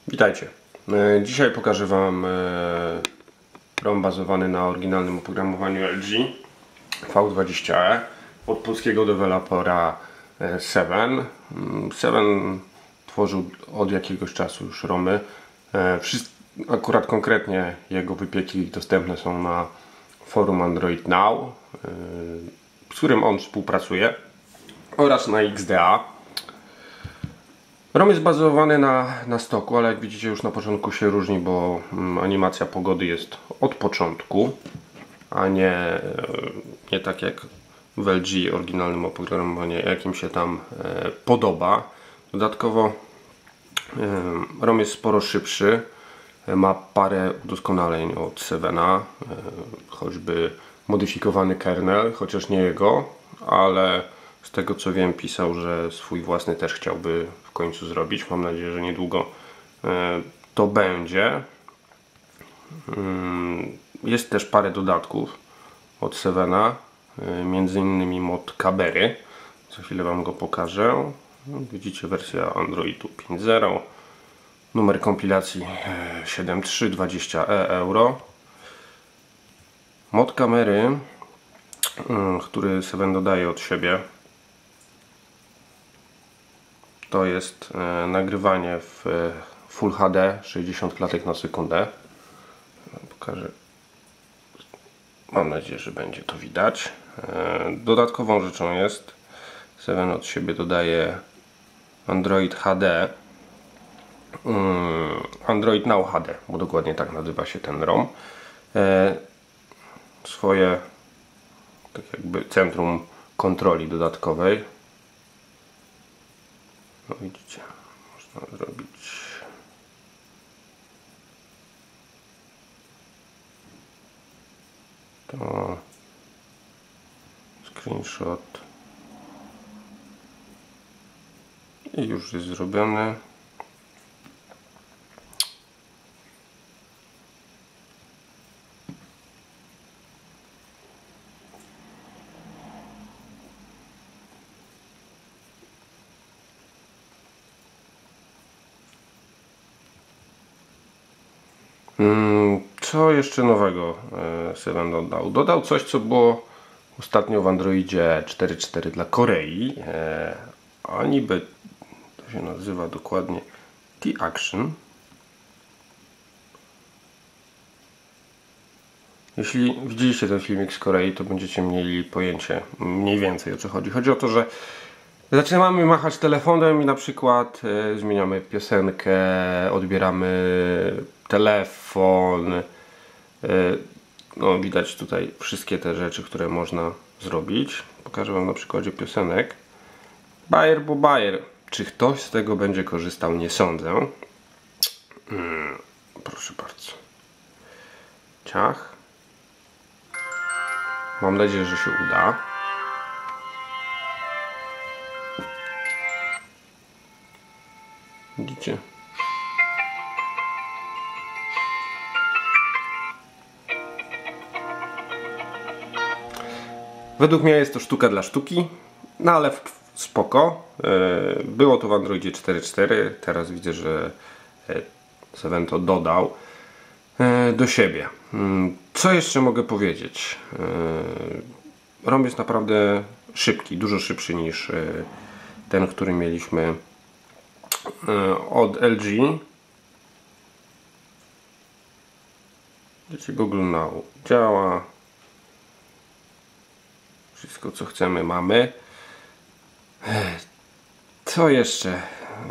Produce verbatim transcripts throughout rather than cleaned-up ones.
Witajcie. Dzisiaj pokażę Wam ROM bazowany na oryginalnym oprogramowaniu L G V dwadzieścia E od polskiego dewelopera Seven. Seven tworzył od jakiegoś czasu już romy. Akurat konkretnie jego wypieki dostępne są na forum Android Now, z którym on współpracuje, oraz na X D A. ROM jest bazowany na, na stoku, ale jak widzicie już na początku się różni, bo animacja pogody jest od początku, a nie, nie tak jak w L G oryginalnym oprogramowaniu, jakim się tam e, podoba. Dodatkowo e, ROM jest sporo szybszy, e, ma parę udoskonaleń od Sevena, e, choćby modyfikowany kernel, chociaż nie jego, ale z tego co wiem pisał, że swój własny też chciałby w końcu zrobić. Mam nadzieję, że niedługo to będzie. Jest też parę dodatków od Sevena, między innymi mod Kabery. Za chwilę Wam go pokażę. Widzicie wersja Androidu pięć zero, numer kompilacji siedem trzy dwadzieścia E euro. Mod kamery, który Seven dodaje od siebie, to jest e, nagrywanie w e, Full H D sześćdziesiąt klatek na sekundę. Pokażę. Mam nadzieję, że będzie to widać. E, dodatkową rzeczą jest, Seven od siebie dodaje Android H D, um, Android Now H D, bo dokładnie tak nazywa się ten ROM. E, swoje tak jakby centrum kontroli dodatkowej. No widzicie, można zrobić to screenshot i już jest zrobiony. Co jeszcze nowego Seven dodał? Dodał coś, co było ostatnio w Androidzie cztery cztery dla Korei, a niby to się nazywa dokładnie T-Action. Jeśli widzieliście ten filmik z Korei, to będziecie mieli pojęcie mniej więcej o co chodzi. Chodzi o to, że zaczynamy machać telefonem i na przykład e, zmieniamy piosenkę, odbieramy telefon. E, no, widać tutaj wszystkie te rzeczy, które można zrobić. Pokażę Wam na przykładzie piosenek. Bajer, bo bajer. Czy ktoś z tego będzie korzystał? Nie sądzę. Hmm, proszę bardzo. Ciach. Mam nadzieję, że się uda. Widzicie? Według mnie jest to sztuka dla sztuki, no ale spoko. Było to w Androidzie cztery cztery, teraz widzę, że Seven to dodał do siebie. Co jeszcze mogę powiedzieć? ROM jest naprawdę szybki, dużo szybszy niż ten, który mieliśmy od L G. Wiecie, Google Now działa. Wszystko co chcemy mamy. Co jeszcze?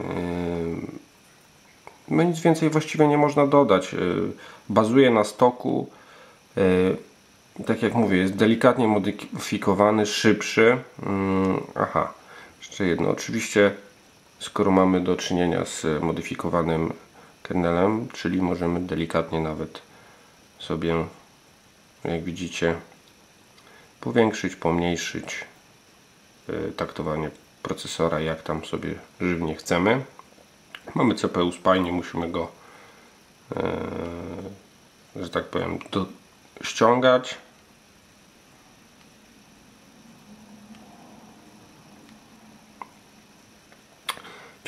No nic więcej właściwie nie można dodać. Bazuje na stoku. Tak jak mówię, jest delikatnie modyfikowany, szybszy. Aha, jeszcze jedno. Oczywiście skoro mamy do czynienia z modyfikowanym kernelem, czyli możemy delikatnie nawet sobie, jak widzicie, powiększyć, pomniejszyć taktowanie procesora, jak tam sobie żywnie chcemy. Mamy C P U Spy, nie musimy go, że tak powiem, do, ściągać.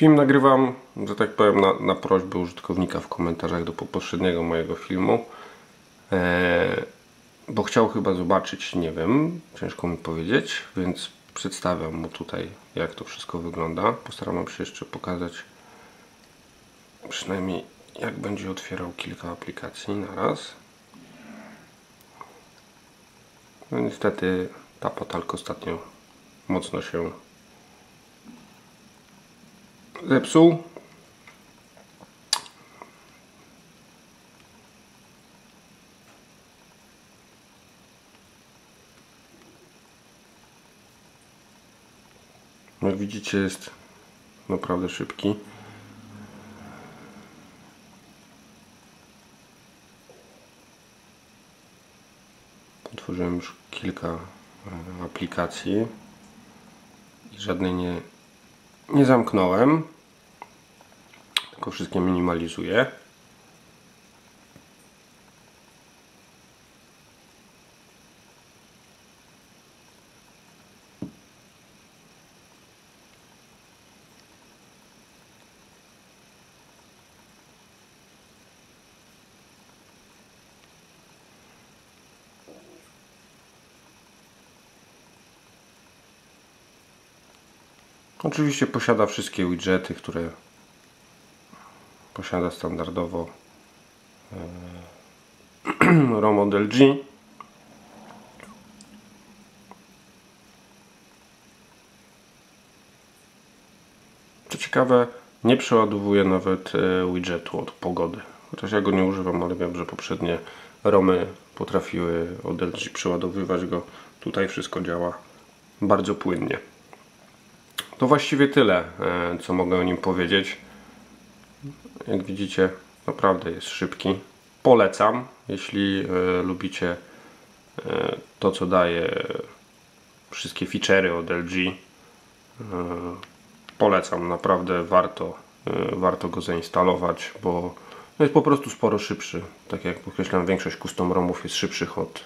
Film nagrywam, że tak powiem, na, na prośbę użytkownika w komentarzach do poprzedniego mojego filmu. Eee, bo chciał chyba zobaczyć, nie wiem, ciężko mi powiedzieć, więc przedstawiam mu tutaj, jak to wszystko wygląda. Postaram się jeszcze pokazać przynajmniej, jak będzie otwierał kilka aplikacji na raz. No niestety ta potalka ostatnio mocno się zepsuł. Jak widzicie, jest naprawdę szybki. Otworzyłem już kilka aplikacji i żadnej nie, nie zamknąłem, tylko wszystkie minimalizuję. Oczywiście posiada wszystkie widgety, które posiada standardowo ROM od L G. Co ciekawe, nie przeładowuje nawet widgetu od pogody. Chociaż ja go nie używam, ale wiem, że poprzednie ROMy potrafiły od L G przeładowywać go. Tutaj wszystko działa bardzo płynnie. To właściwie tyle, co mogę o nim powiedzieć. Jak widzicie, naprawdę jest szybki. Polecam, jeśli lubicie to, co daje wszystkie feature'y od L G. Polecam, naprawdę warto, warto go zainstalować, bo jest po prostu sporo szybszy. Tak jak podkreślam, większość custom ROMów jest szybszych od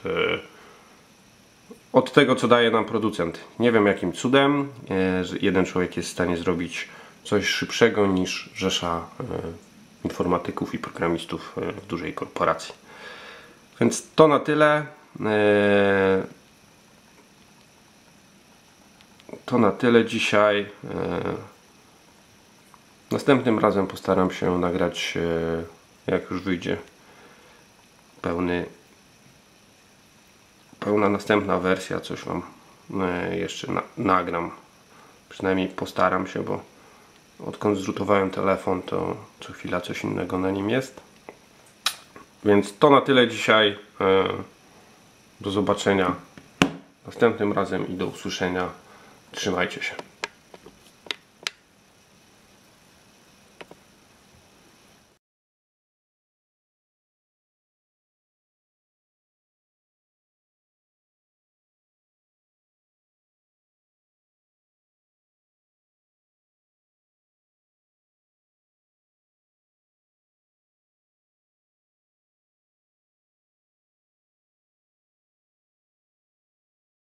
od tego, co daje nam producent. Nie wiem, jakim cudem że jeden człowiek jest w stanie zrobić coś szybszego niż rzesza informatyków i programistów w dużej korporacji. Więc to na tyle. To na tyle dzisiaj. Następnym razem postaram się nagrać, jak już wyjdzie pełny pełna następna wersja, coś Wam jeszcze na, nagram. Przynajmniej postaram się, bo odkąd zrutowałem telefon, to co chwila coś innego na nim jest. Więc to na tyle dzisiaj. Do zobaczenia następnym razem i do usłyszenia. Trzymajcie się.